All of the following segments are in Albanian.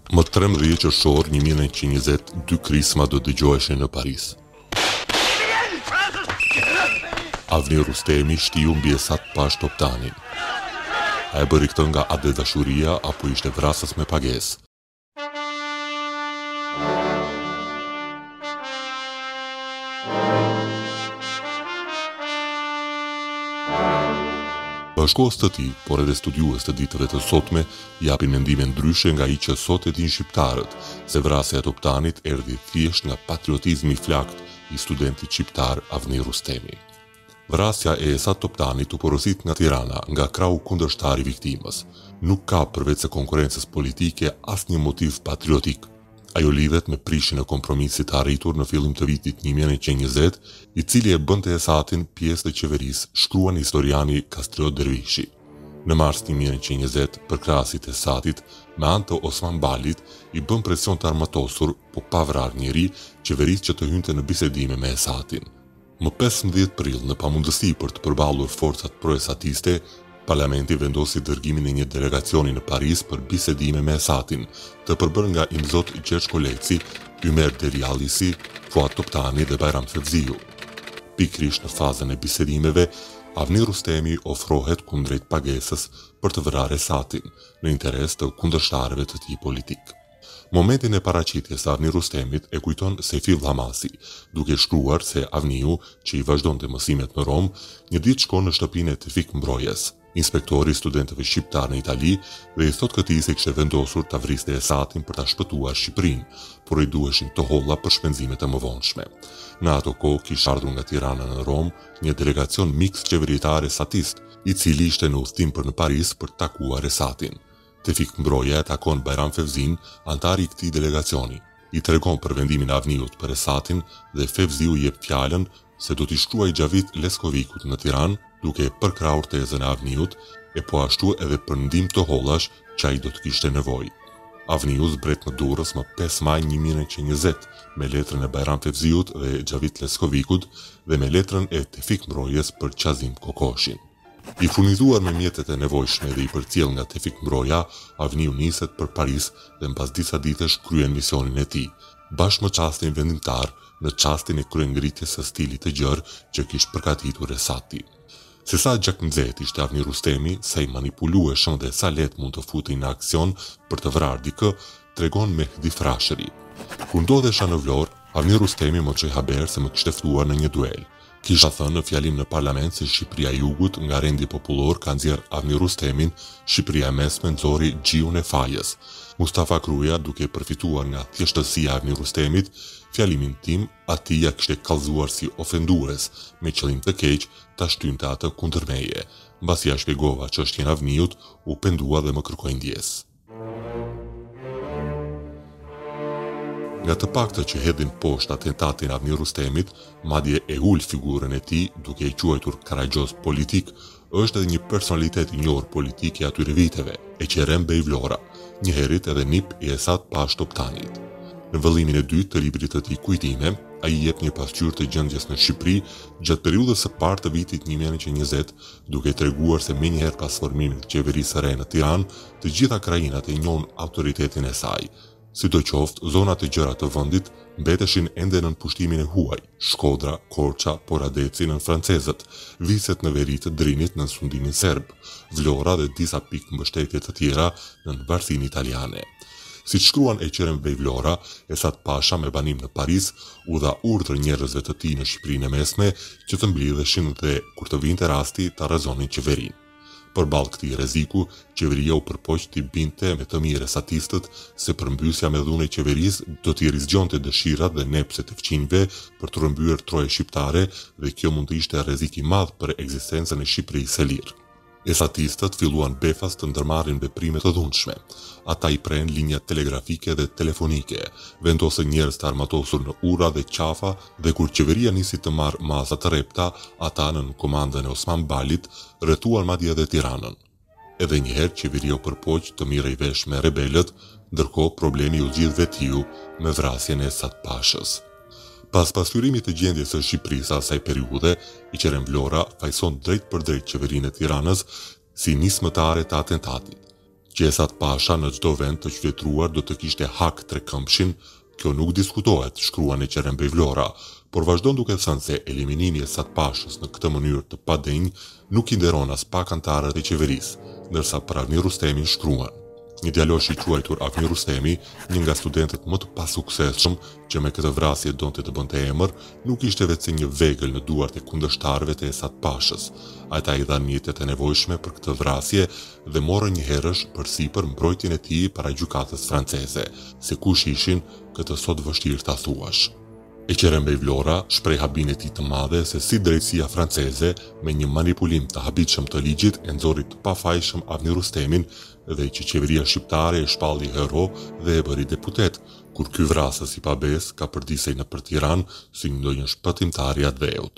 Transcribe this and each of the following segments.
Më 13 qershor 1920, 2 krisma do dëgjoheshin në Paris. Avni Rustemi shtiu mbi Esat Pash Toptanin. A e bëri këtë nga ade dashuria apo ishte vrasës me pagesë? Bashkohës të tij, por edhe studiues të ditëve të sotme, japin mendime ndryshe nga ai që sot e din shqiptarët, se vrasja e Toptanit erdhi thjesht nga patriotizmi i flakt i studentit shqiptar Avni Rustemi. Vrasja e Esat Toptanit u porosit nga Tirana, nga krau kundërshtar i viktimës. Nuk ka përveç se konkurrencës politike asnjë motiv patriotik. Ajo lidhet me prishjen e kompromisit të arritur në fillim të vitit 1920, i cili e bënte Esatin pjesë të qeverisë, shkruan historiani Kastriot Dervishi. Në mars 1920, përkrahasit e Esatit, me anë të Osman Balit, i bën presion të armatosur, po pa vrarë njeri, qeverisë që të hynte në bisedime me Esatin. Më 15 prill, në pamundësi për të përballur forcat pro-esatiste, Parlamenti vendosi dërgimin e një delegacioni në Paris për bisedime me Esatin, të përbërë nga Imzot Gjergj Koleci, Ymer Derialisi, Fuat Toptani dhe Bajram Fevziu. Pikrisht në fazën e bisedimeve, Avni Rustemi ofrohet kundrejt pagesës për të vrarë Esatin, në interes të kundërshtarëve të tij politik. Momentin e paraqitjes së Avni Rustemit e kujton Sefil Hamasi, duke shkruar se Avniu, që i vazhdonte mësimet në Rom, një ditë shkon në shtëpinë e Tevfik Mbrojës, inspektori i studentëve shqiptar në Itali, dhe i thot këtij se kishte vendosur ta vriste Esatin për ta shpëtuar Shqipërinë, por i duheshin të holla për shpenzimet e mëvonshme. Në ato kohë kishte ardhur nga Tirana në Rom një delegacion miks qeveritar esatist, i cili ishte në udhtim për në Paris për të takuar Esatin. Tevfik Mbroja e takon Bajram Fevzin, antari i këtij delegacioni. I tregon për vendimin e Avniut për Esatin dhe Fevziu jep fjalën se do t'i shkruaj Xhavit Leskovikut në Tiranë, duke përkrahur tezën e Avniut, e po ashtu edhe për ndihmë të hollash që ai do të kishte nevojë. Avniu zbret në Durrës më 5 maj 1920 me letrën e Bajram Fevziut dhe Xhavit Leskovikut dhe me letrën e Tevfik Mbrojës për Qazim Kokoshin. I furnizuar me mjetet e nevojshme dhe i përcjell nga Tevfik Mbroja, Avniu niset për Paris dhe mbas disa ditësh kryen misionin e tij, bashkë me çastin vendimtar në çastin e kryengritjes së stilit të gjerë që kishte përgatitur Esati. Se sa gjakmëzet ishte Avni Rustemi, sa i manipulueshëm dhe sa let mund të futej në aksion për të vrarë dikë, tregon Mehdi Frashëri. Kur ndodhesha në Vlorë, Avni Rustemi më çoi haber se më kishte ftuar në një duel. Kisha thënë në fjalim në parlament se Shqipëria e Jugut nga rendi popullor ka nxjerr Avni Rustemin, Shqipëria e Mesme nxori Xhiun e Fajës. Mustafa Kruja, duke përfituar nga thjeshtësia e Avni Rustemit, fjalimin tim atij ja kishte kallëzuar si ofendues, me qëllim të keq ta shtynte atë kundër meje. Mbasi ja shpjegova çështjen e Avniut, u pendua dhe më kërkoi ndjes. Nga të paktët që hedhin poshtë atentatin Avni Rustemit, madje e ul figurën e tij duke e quajtur karagjoz politik, është edhe një personalitet i njohur politik i atyre viteve, e Qerem Bej Vlora, njëherët edhe nip i Esat Pash Toptanit. Në vëllimin e dytë të librit të tij Kujtime, ai jep një pasqyrë të gjendjes në Shqipëri gjatë periudhës së parë të vitit 1920, duke treguar se menjëherë pas formimit të qeverisë së re në Tiranë, të gjitha krajinat e njohun autoritetin e saj. Sidoqoftë, zonat e gjëra të vendit mbeteshin ende nën pushtimin e huaj, Shkodra, Korça, Poradeci nën francezët, Viset në veri të Drinit nën sundimin serb, Vlora dhe disa pikë mbështetje të tjera nën varësinë italiane. Siç shkruan e Qerem Bej Vlora, Esat Pasha me banim në Paris u dha urdhër njerëzve të tij në Shqipërinë e Mesme që të mblidheshin dhe kur të vinte rasti ta rrezonin qeverinë. Përballë këtij rreziku, qeveria u përpoq t'i binte me të mirë esatistët se përmbysja me dhunë e qeverisë do t'i rizgjonte dëshirat dhe nepset e fqinjve për të rrëmbyer troje shqiptare dhe kjo mund të ishte rrezik i madh për ekzistencën e Shqipërisë së lirë. Esatistët filluan befas të ndërmarrin veprime të dhunshme. Ata i pren linja telegrafike dhe telefonike, vendosën njerëz të armatosur në ura dhe qafa dhe kur qeveria nisi të marrë masa të repta, ata nën komandën e Osman Balit rrethuan madje edhe Tiranën. Edhe njëherë qeveria u përpoq të mirë i vesh me rebelët, ndërkohë problemi u zgjidh vetiu me vrasjen e Esat Pashës. Pas pasqyrimit të gjendjes së Shqipërisë asaj periudhe, i Qerem Vlora fajson drejt për drejt qeverinë e Tiranës si nismëtare të atentatit. që Esat Pasha në çdo vend të qytetëruar do të kishte hak trekëmbshin, kjo nuk diskutohet, shkruan e Qerembej Vlora, por vazhdon duke thënë se eliminimi i Esat Pashës në këtë mënyrë të padenj nuk i nderon as pak anëtarët e qeverisë, ndërsa për Avni Rustemin shkruan. Një djalosh i quajtur Avni Rustemi, një nga studentët më të pasuksesshëm që me këtë vrasje donte të bënte emër, nuk ishte vetëm një vegël në duart e kundërshtarëve të Esat Pashës. Ata i dhanë mjetet e nevojshme për këtë vrasje dhe morën një herësh përsipër mbrojtjen e tij para gjykatës franceze, se kush ishin, këtë sot vështirë ta thuash. E Qerembej Vlora shpreh habin e tij të madhe se si drejtësia franceze me një manipulim të habitshëm të ligjit e nxorri të pafajshëm Avni Rustemin dhe që qeveria shqiptare e shpalli hero dhe e bëri deputet, kur ky vrasës i pabes ka përdisej nëpër Tiranë si ndonjë shpëtimtar i Adveut.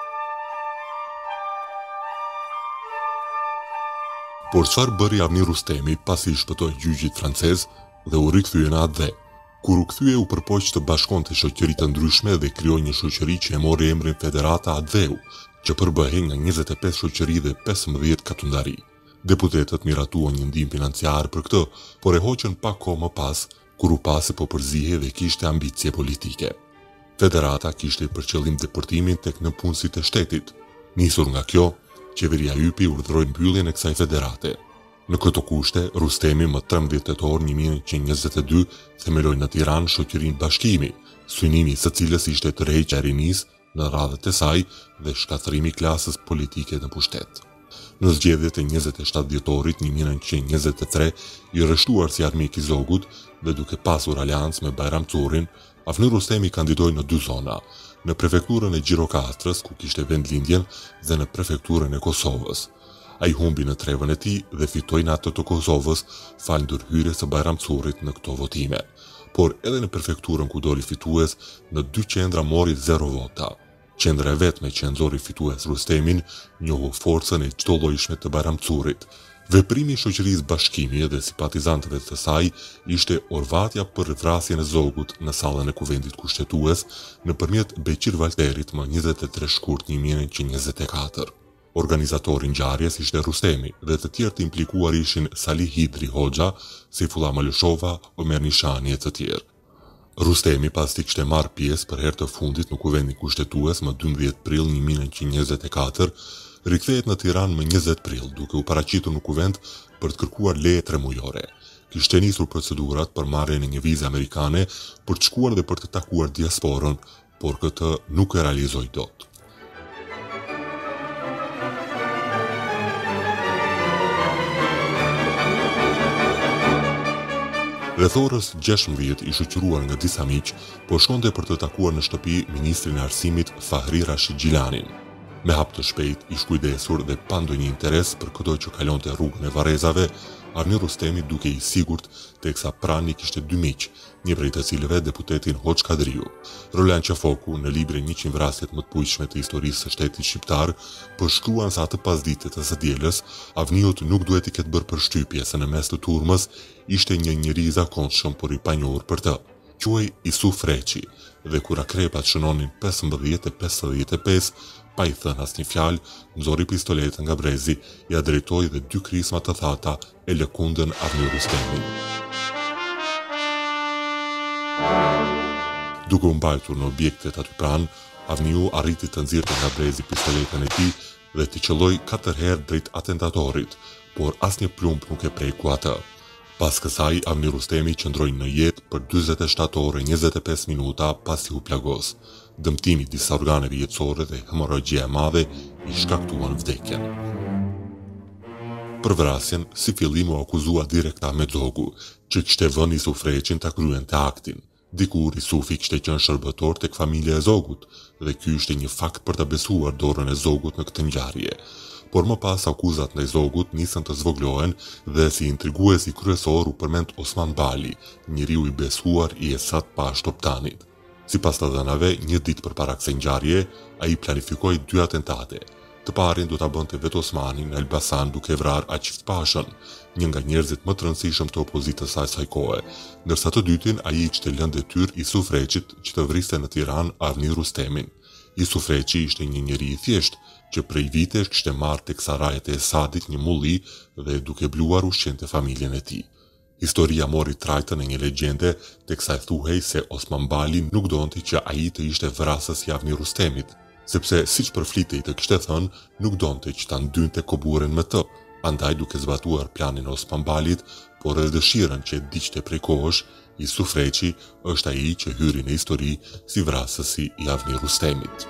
Por çfarë bëri Avni Rustemi pasi i shpëtoi gjyqit francez dhe u rikthye në Adve? Kur u kthye u përpoq të bashkonte shoqëri të ndryshme dhe krijoi një shoqëri që e mori emrin Federata Adveu, që përbëhej nga 25 shoqëri dhe 15 katundari. Deputetët miratuan një ndihmë financiare për këtë, por e hoqën pak kohë më pas, kur u pa se po përzihej dhe kishte ambicie politike. Federata kishte për qëllim deportimin tek nëpunësit e shtetit. Nisur nga kjo, qeveria Ypi urdhëroi mbylljen e kësaj federate. Në këto kushte, Rustemi më 13 tetor 1922 themeloi në Tiranë shoqërinë Bashkimi, synimi së cilës ishte tërheqja e rinisë në radhët e saj dhe shkatërrimi i klasës politike në pushtet. Në zgjedhjet e 27 dhjetorit 1923, i rreshtuar si armik i Zogut dhe duke pasur aleancë me Bajram Currin, Avni Rustemi kandidoi në 2 zona, në prefekturën e Gjirokastrës, ku kishte vendlindjen, dhe në prefekturën e Kosovës. Ai humbi në trevën e tij dhe fitoi në atë të Kosovës fal ndërhyrjes së Bajram Currit në këto votime. Por edhe në prefekturën ku doli fitues, në 2 qendra mori 0 vota. Qendra e vetme që nxorri fitues Rustemin njohu forcën e çdollojshme të Bajram Currit. Veprimi i shoqërisë Bashkimi dhe simpatizantëve të saj ishte orvatja për vrasjen e Zogut në sallën e kuvendit kushtetues nëpërmjet Beqir Valterit më 23 shkurt 1924. Organizatori i ngjarjes ishte Rustemi dhe të tjerë të implikuar ishin Salih Hidri Hoxha, Sejfullah Malëshova, Omer Nishani e të tjerë. Rustemi pas t'i kishte marrë pjesë për herë të fundit në kuvendin kushtetues më 12 prill 1924, rikthehet në Tiranë më 20 prill, duke u paraqitur në kuvend për të kërkuar leje 3 mujore. Kishte nisur procedurat për marrjen e një vize amerikane për të shkuar dhe për të takuar diasporën, por këtë nuk e realizoi dot. Rreth orës 16 i shoqëruar nga disa miq, po shkonte për të takuar në shtëpi ministrin e arsimit Fahri Rashid Gjilanin. Me hap të shpejt, i shkujdesur dhe pa ndonjë interes për këto që kalonte rrugën e varrezave, Avni Rustemi duke i sigurt, teksa pranë kishte 2 miq, një prej të cilëve deputetin Hoxh Kadriu. Roland Qafoku, në librin 100 vrasjet më të bujshme të historisë së shtetit shqiptar, përshkruan se atë pasditet të së dielës, Avniut nuk duhet i ketë bërë përshtypje se në mes të turmës ishte një njeri i zakonshëm por i panjohur për të, quhej Isuf Freçi, dhe kur akrepat shënonin 15 e 55, pa i thënë asnjë fjalë, nxori pistoletën nga brezi, ja drejtoi dhe 2 krisma të thata e lëkundën Avni Rustemin. Duke u mbajtur në objektet aty pranë, Avniu arriti të nxirrte nga brezi pistoletën e tij dhe t'i qelloi 4 herë drejt atentatorit, por asnjë plumb nuk e preku atë. Pas kësaj, Avni Rustemi qëndroi në jetë për 47 orë 25 minuta pasi u plagos. Dëmtimi disa organeve jetësore dhe hemorogjia e madhe i shkaktuan vdekjen. Për vrasjen, si fillim u akuzua direkt Ahmet Zogu, që kishte vënë Isuf Freçin ta kryente aktin. Dikur Isufi kishte qenë shërbëtor tek familja e Zogut dhe ky ishte një fakt për ta besuar dorën e Zogut në këtë ngjarje. Por më pas akuzat ndaj Zogut nisën të zvoglohen dhe si intriguesi kryesor u përmend Osman Bali, njeriu i besuar i Esat Pash Toptanit. Sipas të dhënave, një ditë përpara kësaj ngjarje, ai planifikoi 2 atentate. Të parin do ta bënte vetë Osmani në Elbasan duke vrarë Aqif Pashën, një nga njerëzit më të rëndësishëm të opozitës së asaj kohe, ndërsa të dytin ai i kishte lënë detyrë Isuf Freçit që të vriste në Tiranë Avni Rustemin. Isuf Freçi ishte një njeri i thjeshtë, që prej vitesh kishte marrë tek sarajet e Esadit një mulli dhe duke bluar ushqente familjen e tij. Historia mori trajtën e një legjende teksa e thuhej se Osman Bali nuk donte që ai të ishte vrasës i Avni Rustemit, sepse siç përflitej të kishte thënë, nuk donte që ta ndynte koburen me të. Andaj duke zbatuar planin e Osman Balit, por edhe dëshirën që e diqte prej kohësh, Jusuf Reçi është ai që hyri në histori si vrasësi i Avni Rustemit.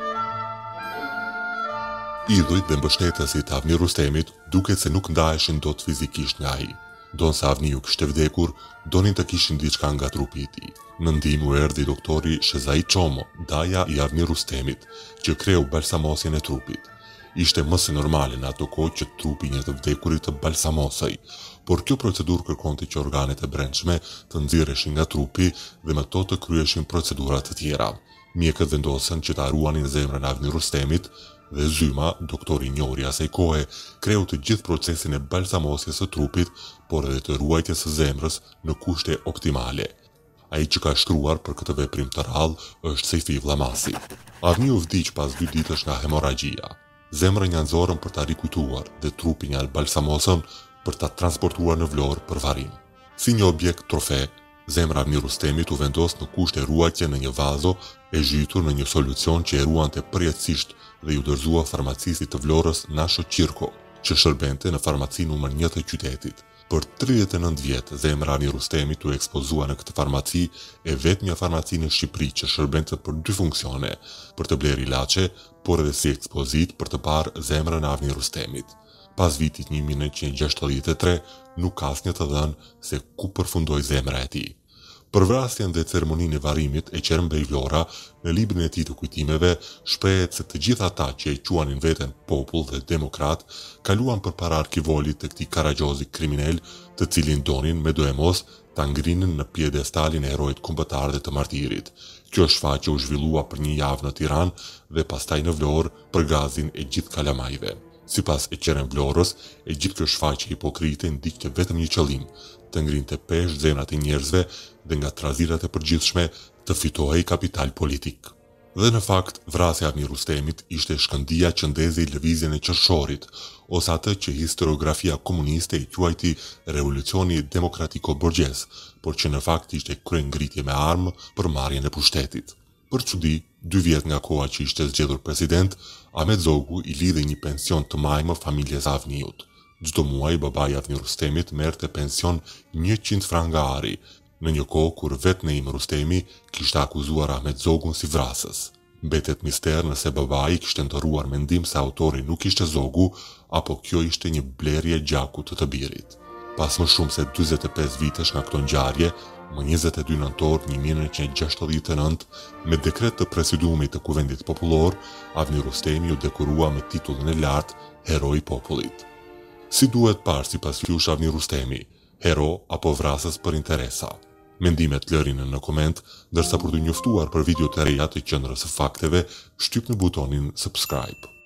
Idhujt dhe mbështetësit Avni Rustemit duket se nuk ndaheshin dot fizikisht nga ai. Donë se Avniu kishte vdekur, donin të kishin diçka nga trupi i tij. Në ndihmë u erdhi doktori Shezai Çomo, daja i Avni Rustemit, që kreu balsamosjen e trupit. Ishte më se normale në ato kohë që trupi një të vdekurit të balsamosej, por kjo procedurë kërkonte që organet e brendshme të nxirreshin nga trupi dhe me to të kryeshin procedura të tjera. Mjekët vendosën që ta ruanin zemrën e Avni Rustemit dhe Zyma, doktori i njohur i asaj kohe, kreu të gjithë procesin e balsamosjes së trupit, por edhe të ruajtjes së zemrës në kushte optimale. Ai që ka shkruar për këtë veprim të rrallë është Seifi Vllamasi. Avniu vdiq pas 2 ditësh nga hemorragjia. Zemrën ja nxorën për ta rikujtuar dhe trupin ja balsamosën për ta transportuar në Vlorë për varim. Si një objekt trofe, zemra Avni Rustemit u vendos në kushte ruajtje në një vazo e zhytur në një solucion që e ruante përjetësisht dhe ju dorëzua farmacisit të Vlorës Nasho Qirko, që shërbente në farmaci numër 1 të qytetit. Për 39 vjet, zemra Avni Rustemit u ekspozua në këtë farmaci e vetmja farmaci në Shqipëri që shërbente për 2 funksione, për të blerë ilaçe, por edhe si ekspozit për të parë zemrën e Avni Rustemit. Pas vitit 1963, nuk ka asnjë të dhënë se ku përfundoi zemra e tij. Për vrasjen dhe ceremoninë e varimit e Qermbej Vlora, në librin e tij të kujtimeve, shprehet se të gjithë ata që e quanin veten popull dhe demokrat, kaluan përpara arkivolit të këtij Karagjozi kriminal, të cilin donin me do e mos ta ngrinin në piedestalin e herojit kombëtar dhe të martirit. Kjo shfaqje u zhvillua për një javë në Tiranë dhe pastaj në Vlorë për gazin e gjithë kalamajve. Sipas e Qeren Vlorës, e gjithë kjo shfaqje hipokrite ndiqte vetëm një qëllim, të ngrinte pesh zemrat e njerëzve dhe nga trazirat e përgjithshme të fitohej kapital politik. Dhe në fakt, vrasja e Avni Rustemit ishte shkëndija që ndezej lëvizjen e qershorit, ose atë që historiografia komuniste i quajti revolucioni demokratiko-borgjes, por që në fakt ishte kryengritje me armë për marrjen e pushtetit. Për çudi, 2 vjet nga koha që ishte zgjedhur president, Ahmet Zogu i lidhej një pension të majmë familjes së Avniut. Çdo muaj babai i Avni Rustemit merrte pension 100 franga ari, në një kohë kur vetë Neim Rustemi kishte akuzuar Ahmet Zogun si vrasës. Mbetet mister nëse babai kishte ndërruar mendim se autori nuk ishte Zogu, apo kjo ishte një blerje gjaku të birit. Pas më shumë se 45 vitesh nga këto ngjarje, më 22 nëntor 1969, me dekret të presidiumit të Kuvendit Popullor, Avni Rustemi u dekorua me titullin e lartë Heroi i Popullit. Si duhet parë sipas jush Avni Rustemi, hero apo vrasës për interesa? Mendimet lërini në koment, ndërsa për të njoftuar për video të reja të Qendrës së Fakteve, shtypni butonin subscribe.